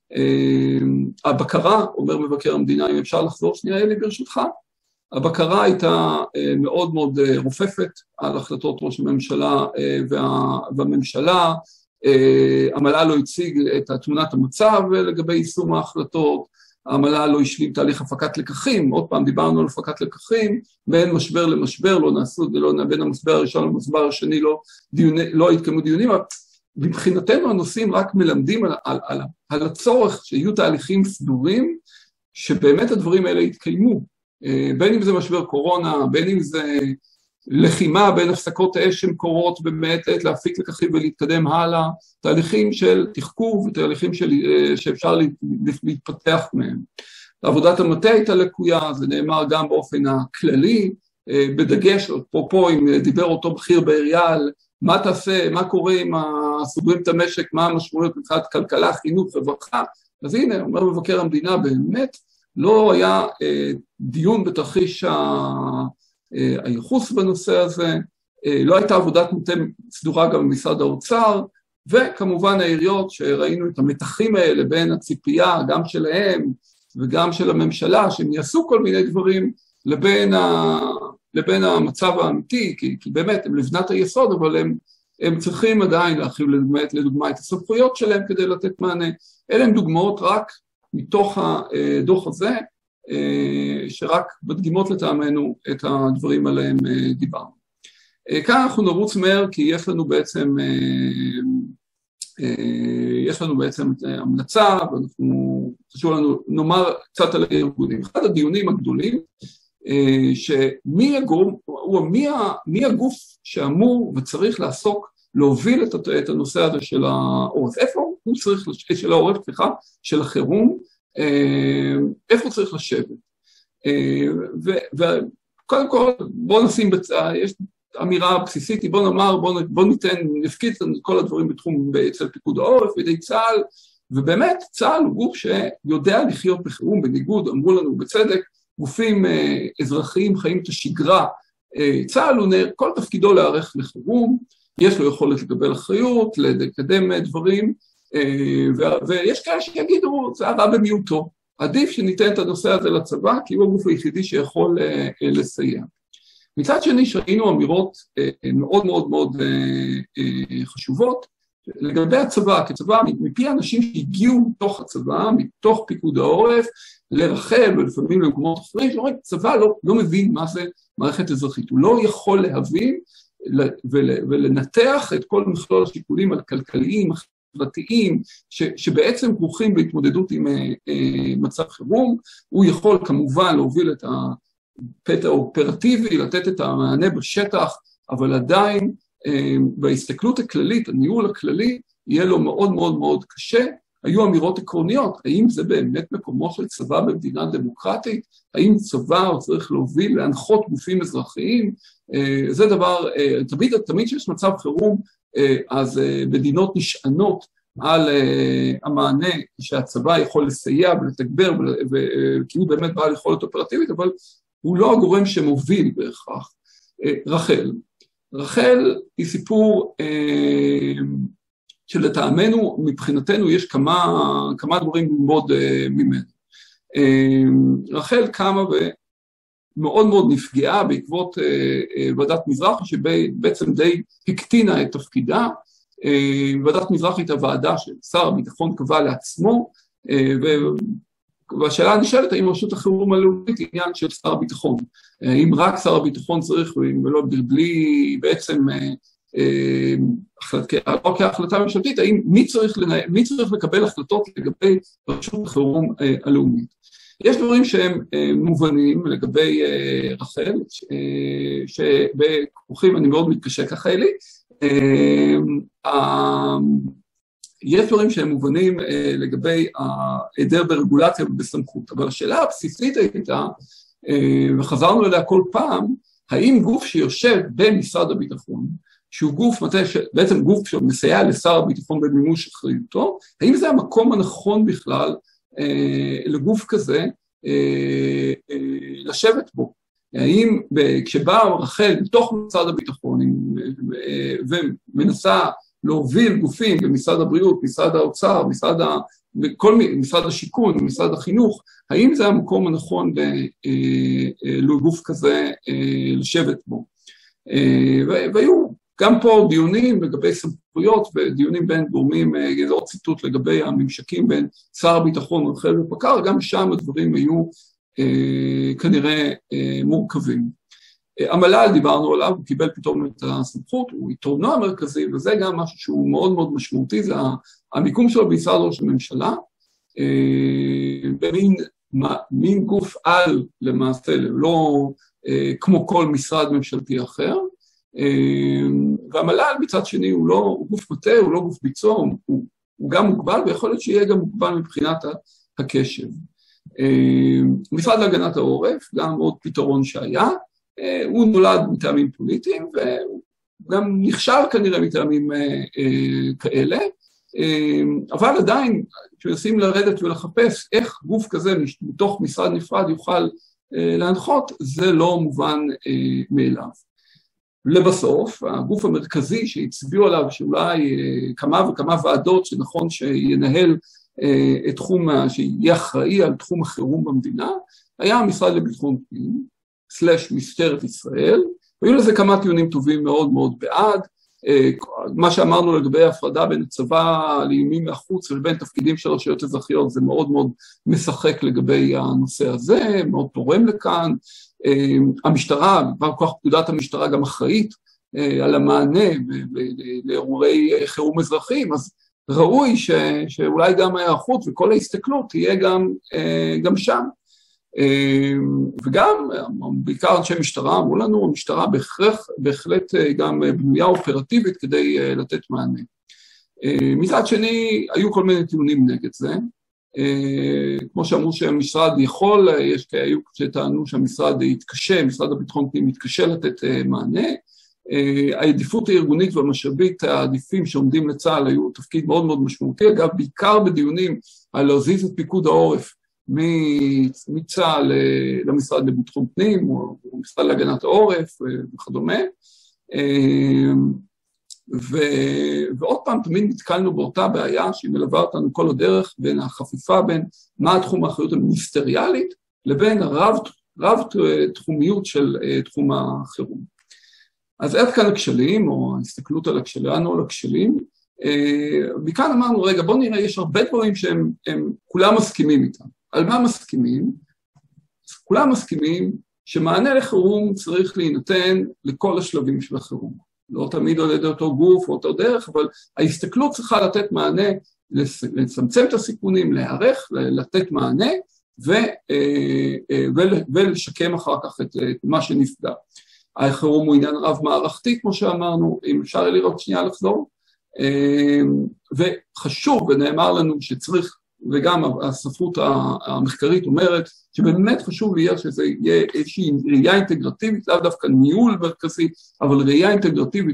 S4: הבקרה, אומר מבקר המדינה, אם אפשר לחזור שנייה אלי ברשותך, הבקרה הייתה מאוד מאוד רופפת על החלטות ראש הממשלה והממשלה, המל"ל לא הציג את תמונת המצב לגבי יישום ההחלטות, המל"ל לא השלים תהליך הפקת לקחים, עוד פעם דיברנו על הפקת לקחים, בין משבר למשבר, לא נעשו, בין המשבר הראשון למשבר השני לא התקיימו דיונים, אבל מבחינתנו הנושאים רק מלמדים על הצורך שיהיו תהליכים סדורים, שבאמת הדברים האלה יתקיימו, בין אם זה משבר קורונה, בין אם זה לחימה בין הפסקות האש שהן קורות באמת להפיק לקחים ולהתקדם הלאה, תהליכים של תחקור ותהליכים שאפשר להתפתח מהם. עבודת המטה הייתה לקויה, זה נאמר גם באופן הכללי, בדגש, פה אם דיבר אותו בכיר בעירייה על מה תעשה, מה קורה אם סוגרים את המשק, מה המשמעויות מבחינת כלכלה, חינוך, רווחה, אז הנה, אומר מבקר המדינה, באמת לא היה דיון בתרחיש הייחוס בנושא הזה, לא הייתה עבודת מטה סדורה גם במשרד האוצר, וכמובן העיריות שראינו את המתחים האלה בין הציפייה, גם שלהם וגם של הממשלה, שהם יעשו כל מיני דברים לבין המצב האמיתי, כי באמת הם לבנת היסוד, אבל הם צריכים עדיין להרחיב לדוגמה את הסמכויות שלהם כדי לתת מענה. אלה הם דוגמאות רק מתוך הדוח הזה, שרק מדגימות לטעמנו את הדברים עליהם דיברנו. כאן אנחנו נרוץ מהר, כי יש לנו בעצם המלצה, ואנחנו חשוב לנו נאמר קצת על הארגונים. אחד הדיונים הגדולים, מי הגוף שאמור וצריך לעסוק, להוביל את הנושא הזה של העורף. איפה הוא צריך, של העורף, של החירום, איפה הוא צריך לשבת. וקודם כל, בוא נשים בצד, יש אמירה בסיסית, בוא נפקיד את כל הדברים בתחום אצל פיקוד העורף, בידי צה"ל, ובאמת צה"ל הוא גוף שיודע לחיות בחירום, בניגוד, אמרו לנו בצדק, גופים אזרחיים חיים את השגרה, צה"ל הוא כל תפקידו להיערך לחירום, יש לו יכולת לקבל אחריות, לקדם דברים, ויש כאלה שיגידו, זה הרע במיעוטו, עדיף שניתן את הנושא הזה לצבא, כי הוא הגוף היחידי שיכול לסייע. מצד שני, שראינו אמירות מאוד מאוד מאוד חשובות, לגבי הצבא, כצבא, מפי אנשים שהגיעו מתוך הצבא, מתוך פיקוד העורף, לרחל ולפעמים למקומות אחרים, שאומרים, צבא לא מבין מה זה מערכת אזרחית, הוא לא יכול להבין ולנתח את כל מכלול השיקולים הכלכליים, חברתיים, שבעצם כרוכים בהתמודדות עם מצב חירום. הוא יכול כמובן להוביל את הפתע האופרטיבי, לתת את המענה בשטח, אבל עדיין בהסתכלות הכללית, הניהול הכללי, יהיה לו מאוד מאוד מאוד קשה. היו אמירות עקרוניות, האם זה באמת מקומו של צבא במדינה דמוקרטית? האם צבא צריך להוביל, להנחות גופים אזרחיים? זה דבר, תמיד שיש מצב חירום, אז מדינות נשענות על המענה שהצבא יכול לסייע ולתגבר, כי הוא באמת בעל יכולת אופרטיבית, אבל הוא לא הגורם שמוביל בהכרח. רחל היא סיפור שלטעמנו, מבחינתנו, יש כמה דברים ללמוד ממנו. רחל קמה ומאוד מאוד נפגעה בעקבות ועדת מזרחי, שבעצם די הקטינה את תפקידה. ועדת מזרחי הייתה ועדה ששר הביטחון קבע לעצמו, והשאלה נשאלת, האם רשות החירום הלאומית היא עניין של שר הביטחון? האם רק שר הביטחון צריך, ולא בלי בעצם לא כהחלטה ממשלתית, האם מי צריך לקבל החלטות לגבי רשות החירום הלאומית? יש דברים שהם מובנים לגבי רחל, שבכרוכים אני מאוד מתקשה ככה אלי, יש דברים שהם מובנים לגבי היעדר ברגולציה ובסמכות, אבל השאלה הבסיסית הייתה, וחזרנו אליה כל פעם, האם גוף שיושב במשרד הביטחון, שהוא גוף, בעצם גוף שמסייע לשר הביטחון במימוש אחריותו, האם זה המקום הנכון בכלל לגוף כזה לשבת בו? האם כשבאה רחל בתוך משרד הביטחון ומנסה להוביל גופים במשרד הבריאות, משרד האוצר, משרד השיכון, משרד החינוך, האם זה המקום הנכון לגוף כזה לשבת בו? והיו גם פה דיונים לגבי סמכויות ודיונים בין גורמים, זה עוד ציטוט לגבי הממשקים בין שר הביטחון רחל ופקר, גם שם הדברים היו כנראה מורכבים. המל"ל דיברנו עליו, הוא קיבל פתאום את הסמכות, הוא יתרונו המרכזי, וזה גם משהו שהוא מאוד מאוד משמעותי, זה המיקום שלו במשרד ראש הממשלה, במין גוף על למעשה, לא כמו כל משרד ממשלתי אחר, והמל"ל מצד שני הוא לא גוף מטה, הוא לא גוף ביצוע, הוא גם מוגבל, ויכול להיות שיהיה גם מוגבל מבחינת הקשב. משרד להגנת העורף, גם עוד פתרון שהיה, הוא נולד מטעמים פוליטיים, וגם נכשל כנראה מטעמים כאלה, אבל עדיין, כשמנסים לרדת ולחפש איך גוף כזה מתוך משרד נפרד יוכל להנחות, זה לא מובן מאליו. לבסוף, הגוף המרכזי שהצביעו עליו, שאולי כמה וכמה ועדות שנכון שינהל את תחום, שיהיה אחראי על תחום החירום במדינה, היה המשרד לביטחון פנים, / משטרת ישראל, והיו לזה כמה טיעונים טובים מאוד מאוד בעד, מה שאמרנו לגבי ההפרדה בין הצבא לאיומים מהחוץ ובין תפקידים של רשויות אזרחיות, זה מאוד מאוד משחק לגבי הנושא הזה, מאוד תורם לכאן, המשטרה, כבר כוח פקודת המשטרה גם אחראית על המענה לאירועי חירום אזרחיים, אז ראוי שאולי גם ההיערכות וכל ההסתכלות תהיה גם שם. וגם, בעיקר אנשי משטרה אמרו לנו, המשטרה בהחלט גם בנויה אופרטיבית כדי לתת מענה. מצד שני, היו כל מיני טיעונים נגד זה, כמו שאמרו שהמשרד יכול, היו שטענו שהמשרד יתקשה, משרד הביטחון פנים יתקשה לתת מענה, העדיפות הארגונית והמשאבית העדיפים שעומדים לצה"ל היו תפקיד מאוד מאוד משמעותי, אגב, בעיקר בדיונים על להזיז את פיקוד העורף מצה"ל למשרד לביטחון פנים, או משרד להגנת העורף וכדומה, ועוד פעם תמיד נתקלנו באותה בעיה שהיא מלווה אותנו כל הדרך בין החפיפה בין מה התחום האחריות המיניסטריאלית לבין הרב תחומיות של תחום החירום. אז עד כאן הכשלים, או ההסתכלות על הכשלים, מכאן אמרנו, רגע, בוא נראה, יש הרבה דברים שהם כולם מסכימים איתם. על מה מסכימים? כולם מסכימים שמענה לחירום צריך להינתן לכל השלבים של החירום. לא תמיד על ידי אותו גוף או אותו דרך, אבל ההסתכלות צריכה לתת מענה, לצמצם את הסיכונים, להיערך, לתת מענה, ולשקם אחר כך את מה שנפגע. החירום הוא עניין רב מערכתי, כמו שאמרנו, אם אפשר לראות שנייה לחזור, וחשוב, ונאמר לנו שצריך, וגם הספרות המחקרית אומרת, שבאמת חשוב לי שזה יהיה איזושהי ראייה אינטגרטיבית, לאו דווקא ניהול מרכזי, אבל ראייה אינטגרטיבית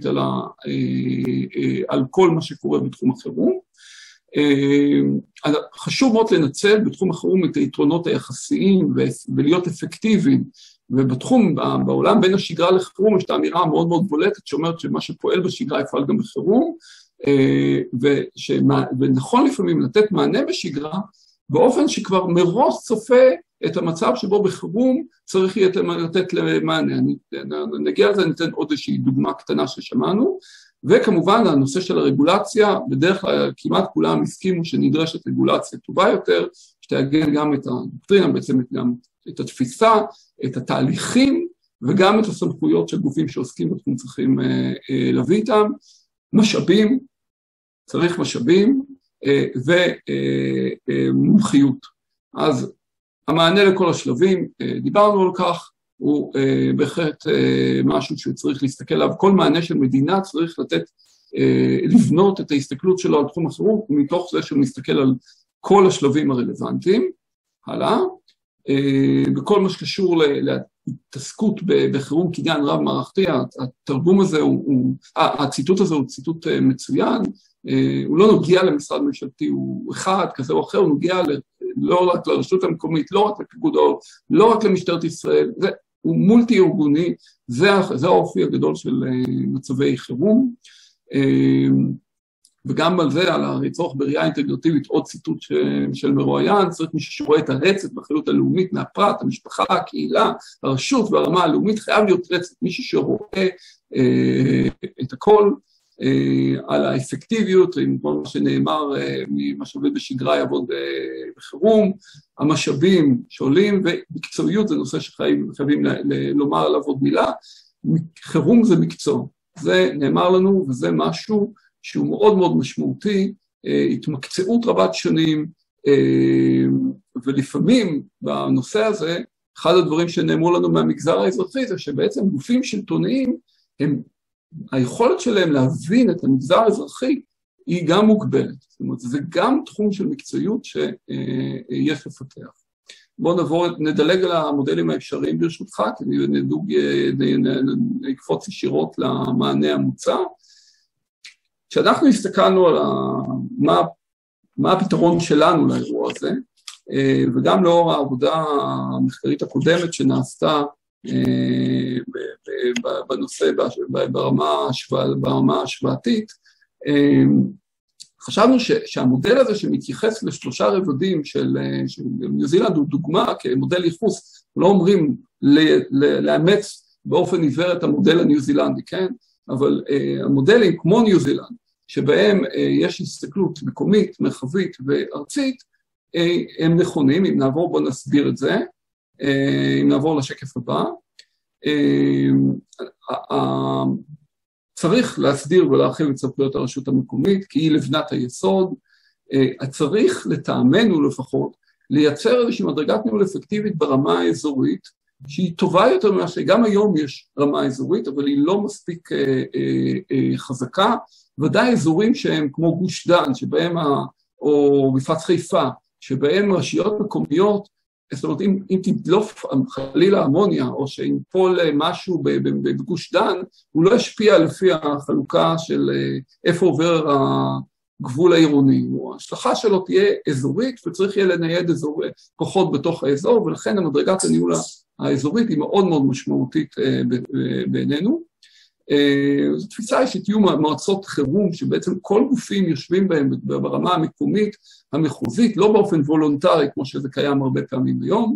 S4: על כל מה שקורה בתחום החירום. חשוב מאוד לנצל בתחום החירום את היתרונות היחסיים ולהיות אפקטיביים, ובתחום, בעולם בין השגרה לחירום יש את האמירה המאוד מאוד בולטת שאומרת שמה שפועל בשגרה יפעל גם בחירום, ונכון לפעמים לתת מענה בשגרה באופן שכבר מראש צופה את המצב שבו בחירום צריך יהיה לתת מענה. נגיע לזה, ניתן עוד איזושהי דוגמה קטנה ששמענו, וכמובן הנושא של הרגולציה, בדרך כלל כמעט כולם הסכימו שנדרשת רגולציה טובה יותר, שתאגן גם את הדוקטרינה, בעצם גם את התפיסה, את התהליכים, וגם את הסמכויות של גופים שעוסקים בתחום צריכים להביא איתם, משאבים, צריך משאבים, ומומחיות. אז המענה לכל השלבים, דיברנו על כך, הוא בהחלט משהו שצריך להסתכל עליו, כל מענה של מדינה צריך לתת, לבנות את ההסתכלות שלו על תחום החירום, מתוך זה שהוא מסתכל על כל השלבים הרלוונטיים. הלאה, בכל מה שקשור להתעסקות בחירום כעניין רב מערכתי, התרגום הזה הציטוט הזה הוא ציטוט מצוין, הוא לא נוגע למשרד ממשלתי, הוא אחד כזה או אחר, הוא נוגע לא רק לרשות המקומית, לא רק לפיקוד העורף, לא רק למשטרת ישראל, הוא מולטי ארגוני, זה האופי הגדול של מצבי חירום, וגם על זה, על הצורך בראייה אינטגרטיבית, עוד ציטוט של מרואיין, צריך מי שרואה את הרצף בחילוט הלאומית מהפרט, המשפחה, הקהילה, הרשות והרמה הלאומית, חייב להיות רצף, מישהו שרואה את הכל, על האפקטיביות, עם כל מה שנאמר, ממה שעובד בשגרה יעבוד בחירום, המשאבים שעולים, ומקצועיות זה נושא שחייבים לומר עליו עוד מילה, חירום זה מקצוע, זה נאמר לנו, וזה משהו שהוא מאוד מאוד משמעותי, התמקצעות רבת שנים, ולפעמים בנושא הזה, אחד הדברים שנאמרו לנו מהמגזר האזרחי, זה שבעצם גופים שלטוניים, היכולת שלהם להבין את המגזר האזרחי, היא גם מוגבלת. זאת אומרת, זה גם תחום של מקצועיות שיש לפתח. בואו נדלג על המודלים האפשריים ברשותך, כי נקפוץ ישירות למענה המוצע. כשאנחנו הסתכלנו על מה הפתרון שלנו לאירוע הזה, וגם לאור העבודה המחקרית הקודמת שנעשתה בנושא ברמה השוואתית, חשבנו שהמודל הזה שמתייחס לשלושה רבדים של ניו זילנד הוא דוגמה כמודל ייחוס, לא אומרים לאמץ באופן עיוור את המודל הניו זילנדי, כן? אבל המודלים כמו ניו זילנד, שבהם יש הסתכלות מקומית, מרחבית וארצית, הם נכונים. אם נעבור, בוא נסביר את זה, אם נעבור לשקף הבא. צריך להסדיר ולהרחיב את סמכויות הרשות המקומית, כי היא לבנת היסוד. צריך לטעמנו לפחות, לייצר איזושהי מדרגת ניהול אפקטיבית ברמה האזורית, שהיא טובה יותר ממה שגם היום יש רמה אזורית, אבל היא לא מספיק חזקה, ודאי אזורים שהם כמו גוש דן, או מפרץ חיפה, שבהם רשויות מקומיות, זאת אומרת, אם תדלוף חלילה אמוניה, או שאם פול משהו בגוש דן, הוא לא ישפיע לפי החלוקה של איפה עובר הגבול העירוני. ההשלכה שלו תהיה אזורית, וצריך יהיה לנייד כוחות בתוך האזור, ולכן המדרגת הניהול האזורית היא מאוד מאוד משמעותית בעינינו. זו תפיסה היא שתהיו מועצות חירום, שבעצם כל גופים יושבים בהם ברמה המקומית, המחוזית, לא באופן וולונטרי, כמו שזה קיים הרבה פעמים ביום,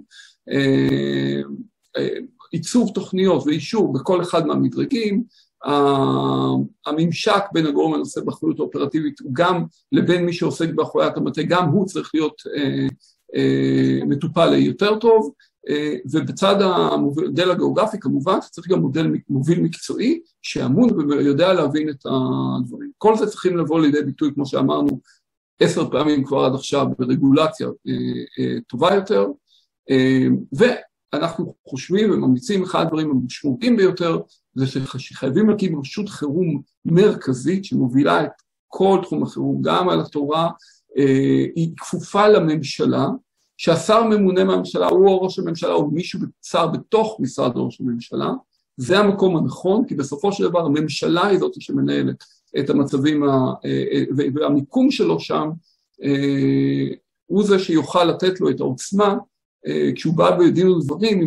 S4: עיצוב תוכניות ואישור בכל אחד מהמדרגים, הממשק בין הגורם הנושא באחריות האופרטיבית, גם לבין מי שעוסק באחריית המטה, גם הוא צריך להיות מטופל יותר טוב, ובצד המודל הגיאוגרפי כמובן צריך גם מוביל מקצועי שאמון ויודע להבין את הדברים. כל זה צריכים לבוא לידי ביטוי, כמו שאמרנו 10 פעמים כבר עד עכשיו, ברגולציה טובה יותר, ואנחנו חושבים וממליצים, אחד הדברים המשמעותיים ביותר, זה שחייבים להקים רשות חירום מרכזית שמובילה את כל תחום החירום, גם על התורה, היא כפופה לממשלה, שהשר ממונה מהממשלה, הוא או ראש הממשלה, או מישהו שר בתוך משרד ראש הממשלה, זה המקום הנכון, כי בסופו של דבר הממשלה היא זאת שמנהלת את המצבים, והמיקום שלו שם, הוא זה שיוכל לתת לו את העוצמה, כשהוא בא בדין ודברים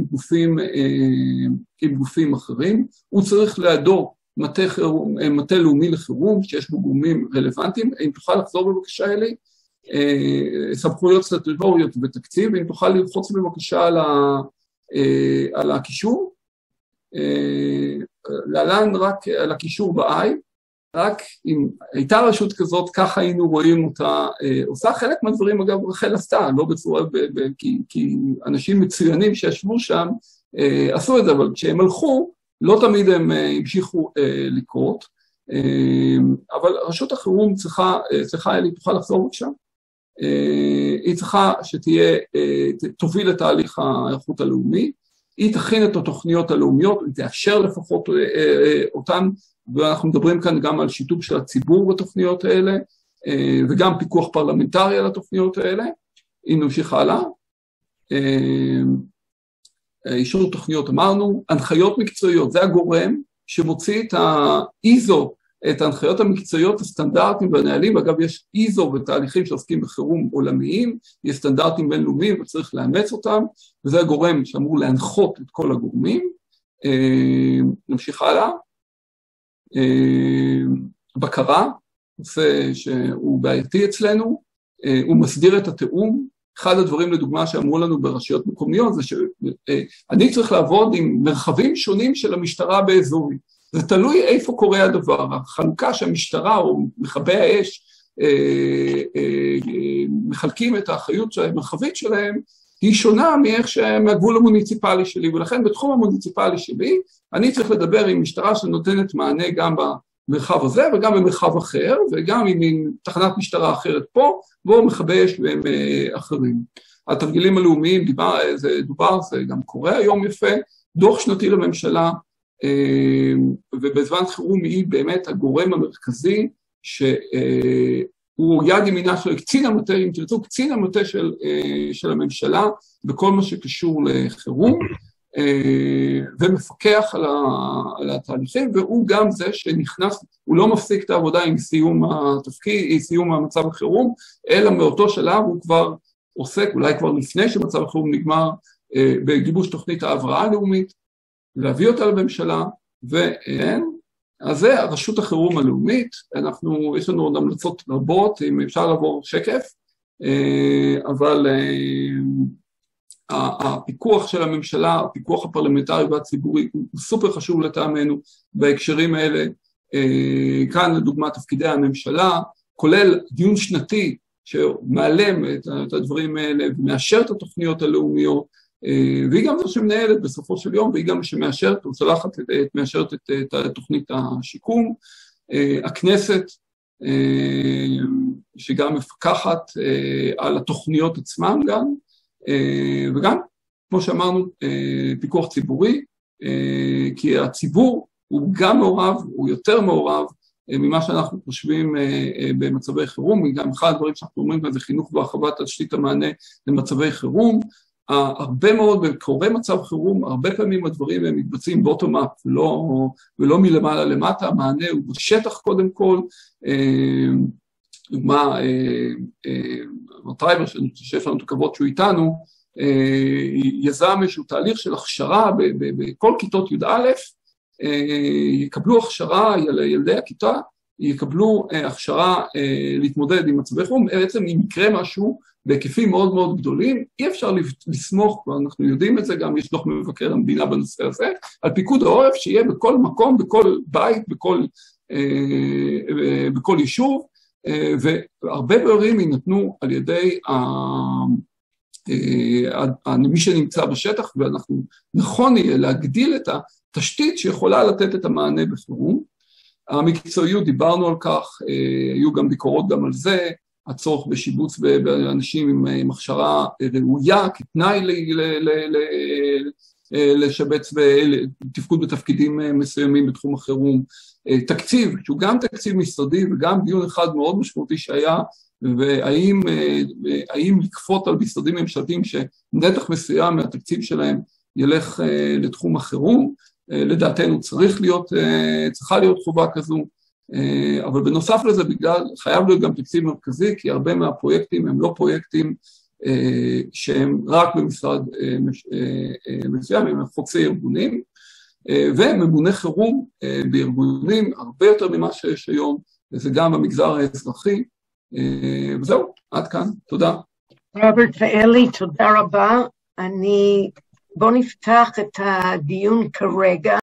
S4: עם גופים אחרים, הוא צריך לידו מטה לאומי לחירום, שיש בו גורמים רלוונטיים. אם תוכל לחזור בבקשה אלי, סמכויות סטטוטוריות ותקציב, ואם תוכל ללחוץ בבקשה על הקישור, להלן רק על הקישור ב-I, רק אם הייתה רשות כזאת, ככה היינו רואים אותה, עושה חלק מהדברים, אגב, רחל עשתה, לא בצורה, כי אנשים מצוינים שישבו שם, עשו את זה, אבל כשהם הלכו, לא תמיד הם המשיכו לקרות, אבל רשות החירום צריכה, אלי, תוכל לחזור בבקשה, היא צריכה תוביל את תהליך ההיערכות הלאומי, היא תכין את התוכניות הלאומיות, היא תאשר לפחות אותן, ואנחנו מדברים כאן גם על שיתוף של הציבור בתוכניות האלה, וגם פיקוח פרלמנטרי על התוכניות האלה. אם נמשיך הלאה, אישור תוכניות אמרנו, הנחיות מקצועיות, זה הגורם שמוציא את ה-ISO, את ההנחיות המקצועיות, הסטנדרטים והנהלים, אגב יש ISO בתהליכים שעוסקים בחירום עולמיים, יש סטנדרטים בינלאומיים וצריך לאמץ אותם, וזה הגורם שאמור להנחות את כל הגורמים. נמשיך הלאה. בקרה, נושא שהוא בעייתי אצלנו, הוא מסדיר את התיאום. אחד הדברים לדוגמה שאמרו לנו ברשויות מקומיות, זה שאני צריך לעבוד עם מרחבים שונים של המשטרה באזורי. זה תלוי איפה קורה הדבר. החלוקה שהמשטרה או מכבי האש מחלקים את האחריות המרחבית שלהם, היא שונה מהגבול המוניציפלי שלי, ולכן בתחום המוניציפלי שלי, אני צריך לדבר עם משטרה שנותנת מענה גם במרחב הזה, וגם במרחב אחר, וגם עם תחנת משטרה אחרת פה, בו מכבי אש והם אחרים. התרגילים הלאומיים, דובר, זה גם קורה היום יפה, דוח שנתי לממשלה, ובזמן חירום היא באמת הגורם המרכזי, הוא יד ימינה של קצין המטה, אם תרצו, קצין המטה של הממשלה, בכל מה שקשור לחירום, ומפקח על התהליכים, והוא גם זה שנכנס, הוא לא מפסיק את העבודה עם סיום התפקיד, סיום המצב החירום, אלא מאותו שלב הוא כבר עוסק, אולי כבר לפני שמצב החירום נגמר, בגיבוש תוכנית ההבראה הלאומית, להביא אותה לממשלה, אז זה הרשות החירום הלאומית, יש לנו עוד המלצות רבות, אם אפשר לעבור שקף, אבל הפיקוח של הממשלה, הפיקוח הפרלמנטרי והציבורי, הוא סופר חשוב לטעמנו בהקשרים האלה, כאן לדוגמה תפקידי הממשלה, כולל דיון שנתי שמעלם את הדברים האלה, ומאשר את התוכניות הלאומיות, והיא גם זו שמנהלת בסופו של יום, והיא גם שמאשרת, מאשרת את תוכנית השיקום, הכנסת, שגם מפקחת על התוכניות עצמם גם, וגם, כמו שאמרנו, פיקוח ציבורי, כי הציבור הוא גם מעורב, הוא יותר מעורב, ממה שאנחנו חושבים במצבי חירום, גם אחד הדברים שאנחנו אומרים כאן זה חינוך והרחבת תשתית המענה למצבי חירום, הרבה מאוד, בקורי מצב חירום, הרבה פעמים הדברים הם מתבצעים בוטום-אפ, ולא מלמעלה למטה, המענה הוא בשטח קודם כל, דוגמה, טרייבר, שיש לנו את הכבוד שהוא איתנו, יזם איזשהו תהליך של הכשרה בכל כיתות י"א, יקבלו הכשרה, ילדי הכיתה, יקבלו הכשרה להתמודד עם מצבי חירום, בעצם אם יקרה משהו בהיקפים מאוד מאוד גדולים, אי אפשר לסמוך, ואנחנו יודעים את זה, גם יש דוח מבקר המדינה בנושא הזה, על פיקוד העורף שיהיה בכל מקום, בכל בית, בכל יישוב, והרבה דברים יינתנו על ידי מי שנמצא בשטח, ואנחנו נכון יהיה להגדיל את התשתית שיכולה לתת את המענה בחירום. המקצועיות, דיברנו על כך, היו גם ביקורות גם על זה, הצורך בשיבוץ באנשים עם הכשרה ראויה, כתנאי לשבץ ותפקוד בתפקידים מסוימים בתחום החירום, תקציב, שהוא גם תקציב משרדי וגם דיון אחד מאוד משמעותי שהיה, והאם לקפות על משרדים ממשלתיים שנתח מסוים מהתקציב שלהם ילך לתחום החירום, לדעתנו צריכה להיות חובה כזו, אבל בנוסף לזה, חייב להיות גם תקציב מרכזי, כי הרבה מהפרויקטים הם לא פרויקטים שהם רק במשרד מסוים, הם חוצי ארגונים, וממוני חירום בארגונים הרבה יותר ממה שיש היום, וזה גם במגזר האזרחי, וזהו, עד כאן, תודה.
S1: רוברט ואלי, תודה רבה. בוא נפתח את הדיון כרגע.